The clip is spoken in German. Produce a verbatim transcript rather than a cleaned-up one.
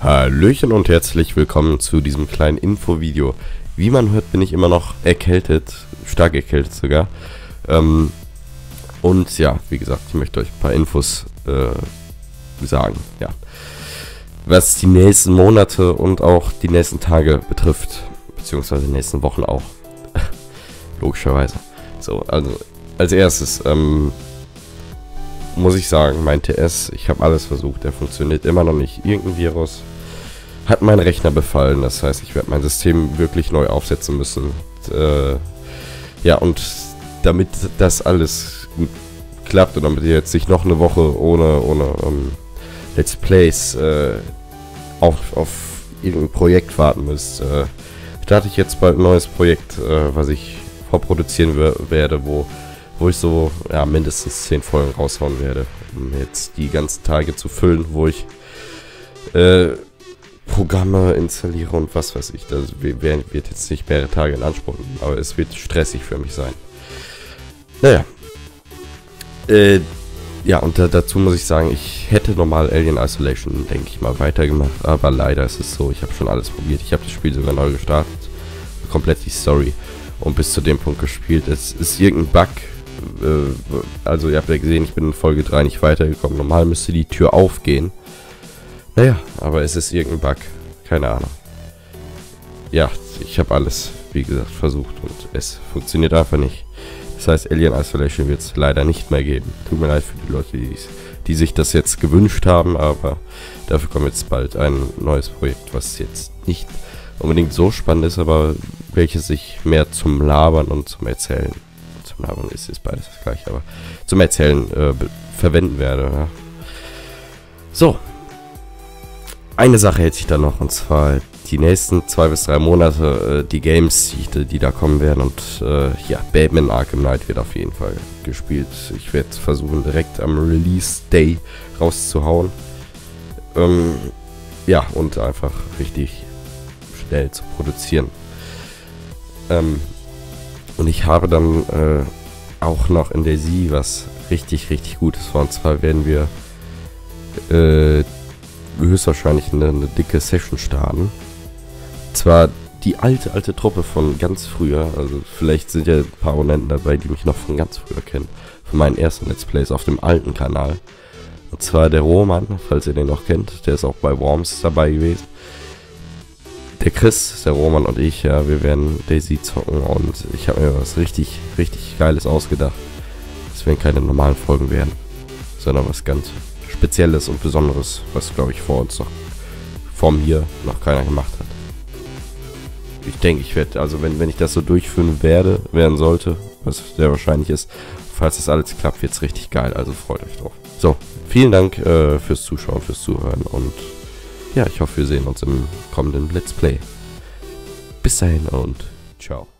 Hallöchen und herzlich willkommen zu diesem kleinen Infovideo. Wie man hört, bin ich immer noch erkältet, stark erkältet sogar. Ähm, und ja, wie gesagt, ich möchte euch ein paar Infos äh, sagen. Ja. Was die nächsten Monate und auch die nächsten Tage betrifft, beziehungsweise die nächsten Wochen auch. Logischerweise. So, also als erstes ähm, muss ich sagen, mein T S, ich habe alles versucht, der funktioniert immer noch nicht. Irgendein Virus hat meinen Rechner befallen, das heißt, ich werde mein System wirklich neu aufsetzen müssen. Und, äh, ja, und damit das alles gut klappt und damit ihr jetzt nicht noch eine Woche ohne, ohne ähm, Let's Plays äh, auf, auf irgendein Projekt warten müsst, äh, starte ich jetzt bald ein neues Projekt, äh, was ich vorproduzieren werde, wo wo ich so ja, mindestens zehn Folgen raushauen werde, um jetzt die ganzen Tage zu füllen, wo ich äh, Programme installiere und was weiß ich. Das wird jetzt nicht mehrere Tage in Anspruch nehmen, aber es wird stressig für mich sein. Naja. Äh, ja, und da, dazu muss ich sagen, ich hätte normal Alien Isolation, denke ich mal, weitergemacht, aber leider ist es so, ich habe schon alles probiert. Ich habe das Spiel sogar neu gestartet, komplett die Story und bis zu dem Punkt gespielt. Es ist irgendein Bug. Also ihr habt ja gesehen, ich bin in Folge drei nicht weitergekommen. Normal müsste die Tür aufgehen. Naja, aber es ist irgendein Bug. Keine Ahnung. Ja, ich habe alles, wie gesagt, versucht und es funktioniert einfach nicht. Das heißt, Alien Isolation wird es leider nicht mehr geben. Tut mir leid für die Leute, die, die sich das jetzt gewünscht haben, aber dafür kommt jetzt bald ein neues Projekt, was jetzt nicht unbedingt so spannend ist, aber welches sich mehr zum Labern und zum Erzählen zum Labern ist, ist beides das gleiche, aber zum Erzählen äh, verwenden werde. Ja. So. Eine Sache hätte ich da noch, und zwar die nächsten zwei bis drei Monate, äh, die Games, die, die da kommen werden, und äh, ja, Batman Arkham Knight wird auf jeden Fall gespielt. Ich werde versuchen, direkt am Release Day rauszuhauen. Ähm, ja, und einfach richtig schnell zu produzieren. Ähm, Und ich habe dann äh, auch noch in der DayZ was richtig, richtig Gutes vor. Und zwar werden wir äh, höchstwahrscheinlich eine, eine dicke Session starten. Zwar die alte, alte Truppe von ganz früher. Also vielleicht sind ja ein paar Abonnenten dabei, die mich noch von ganz früher kennen. Von meinen ersten Let's Plays auf dem alten Kanal. Und zwar der Roman, falls ihr den noch kennt. Der ist auch bei Worms dabei gewesen. Der Chris, der Roman und ich, ja, wir werden DayZ zocken und ich habe mir was richtig, richtig Geiles ausgedacht. Es werden keine normalen Folgen werden, sondern was ganz Spezielles und Besonderes, was, glaube ich, vor uns noch, vor mir noch keiner gemacht hat. Ich denke, ich werde, also wenn, wenn ich das so durchführen werde, werden sollte, was sehr wahrscheinlich ist, falls das alles klappt, wird es richtig geil, also freut euch drauf. So, vielen Dank äh, fürs Zuschauen, fürs Zuhören und ja, ich hoffe, wir sehen uns im kommenden Let's Play. Bis dahin und ciao.